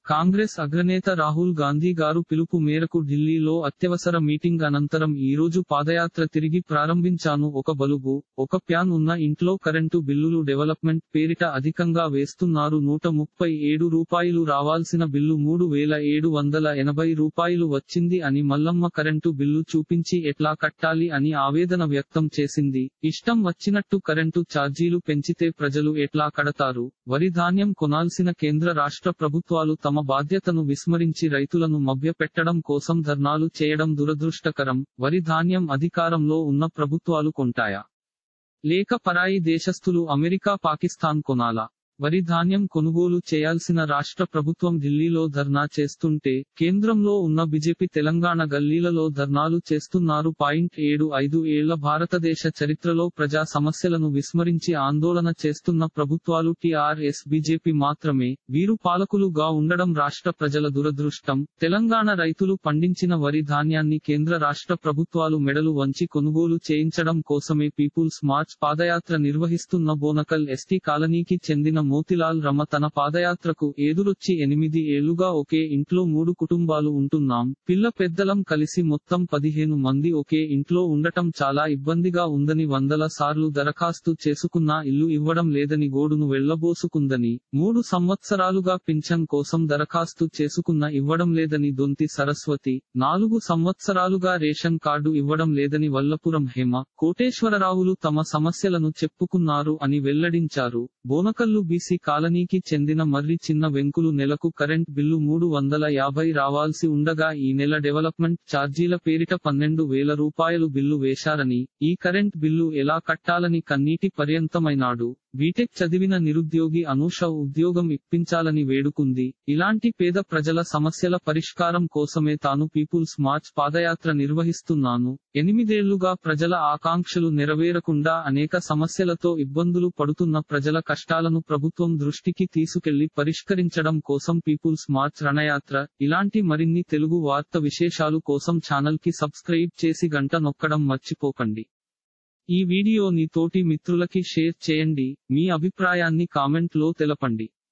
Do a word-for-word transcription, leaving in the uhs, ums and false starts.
కాంగ్రెస్ అగ్రనేత రాహుల్ గాంధీ గారు పిలుపు మేరకు ఢిల్లీలో అత్యవసర మీటింగ్ అనంతరం ఈరోజు పాదయాత్ర తిరిగి ప్రారంభించాను. ఒక బలుబు, ఒక ప్యాన్ ఉన్న ఇంట్లో కరెంటు బిల్లులు డెవలప్మెంట్ పేరిట అధికంగా వేస్తున్నారు. నూట ముప్పై ఏడు రూపాయలు రావాల్సిన బిల్లు మూడు వేల ఏడు వందల ఎనభై రూపాయలు వచ్చింది అని మల్లమ్మ కరెంటు బిల్లు చూపించి ఎట్లా కట్టాలి అని ఆవేదన వ్యక్తం చేసింది. ఇష్టం వచ్చినట్టు కరెంటు ఛార్జీలు పెంచితే ప్రజలు ఎట్లా కడతారు? వరి ధాన్యం కొనాల్సిన కేంద్ర రాష్ట్ర ప్రభుత్వాలు తమ బాధ్యతను విస్మరించి రైతులను మభ్యపెట్టడం కోసం ధర్నాలు చేయడం దురదృష్టకరం. వరి ధాన్యం అధికారంలో ఉన్న ప్రభుత్వాలు కొంటాయా? లేక పరాయి దేశస్థులు అమెరికా పాకిస్తాన్ కొనాలా? వరి ధాన్యం కొనుగోలు చేయాల్సిన రాష్ట్ర ప్రభుత్వం ఢిల్లీలో ధర్నా చేస్తుంటే, కేంద్రంలో ఉన్న బీజేపీ తెలంగాణ గల్లీలలో ధర్నాలు చేస్తున్నారు. పాయింట్ ఏడు ఐదు ఏళ్ల భారతదేశ చరిత్రలో ప్రజా సమస్యలను విస్మరించి ఆందోళన చేస్తున్న ప్రభుత్వాలు టీఆర్ఎస్ బీజేపీ మాత్రమే. వీరు పాలకులుగా ఉండడం రాష్ట్ర ప్రజల దురదృష్టం. తెలంగాణ రైతులు పండించిన వరి ధాన్యాన్ని కేంద్ర రాష్ట్ర ప్రభుత్వాలు మెడలు వంచి కొనుగోలు చేయించడం కోసమే పీపుల్స్ మార్చ్ పాదయాత్ర నిర్వహిస్తున్న బోనకల్ ఎస్టీ కాలనీకి చెందిన మోతిలాల్ రమ తన పాదయాత్రకు ఎదురొచ్చి ఎనిమిది ఏళ్లుగా ఒకే ఇంట్లో మూడు కుటుంబాలు ఉంటున్నాం. పిల్ల పెద్దలం కలిసి మొత్తం పదిహేను మంది ఒకే ఇంట్లో ఉండటం చాలా ఇబ్బందిగా ఉందని, వందల సార్లు దరఖాస్తు చేసుకున్నా ఇల్లు ఇవ్వడం లేదని గోడును వెళ్లబోసుకుందని, మూడు సంవత్సరాలుగా పింఛన్ కోసం దరఖాస్తు చేసుకున్న ఇవ్వడం లేదని దొంతి సరస్వతి, నాలుగు సంవత్సరాలుగా రేషన్ కార్డు ఇవ్వడం లేదని వల్లపురం హేమ, కోటేశ్వరరావులు తమ సమస్యలను చెప్పుకున్నారు అని వెల్లడించారు. బోనకల్లు బీసీ కాలనీకి చెందిన మర్రి చిన్న వెంకులు నెలకు కరెంట్ బిల్లు మూడు వందల యాభై రావాల్సి ఉండగా ఈ నెల డెవలప్మెంట్ ఛార్జీల పేరిట పన్నెండు వేల రూపాయలు బిల్లు వేశారని, ఈ కరెంట్ బిల్లు ఎలా కట్టాలని కన్నీటి పర్యంతమైనాడు. బీటెక్ చదివిన నిరుద్యోగి అనూష ఉద్యోగం ఇప్పించాలని వేడుకుంది. ఇలాంటి పేద ప్రజల సమస్యల పరిష్కారం కోసమే తాను పీపుల్స్ మార్చ్ పాదయాత్ర నిర్వహిస్తున్నాను. ఎనిమిదేళ్లుగా ప్రజల ఆకాంక్షలు నెరవేరకుండా అనేక సమస్యలతో ఇబ్బందులు పడుతున్న ప్రజల కష్టాలను ప్రభుత్వం దృష్టికి తీసుకెళ్లి పరిష్కరించడం కోసం పీపుల్స్ మార్చ్ రణయాత్ర. ఇలాంటి మరిన్ని తెలుగు వార్త విశేషాలు కోసం ఛానల్ కి సబ్స్క్రైబ్ చేసి గంట నొక్కడం మర్చిపోకండి. ఈ వీడియోని తోటి మిత్రులకి షేర్ చేయండి. మీ అభిప్రాయాన్ని కామెంట్ లో తెలపండి.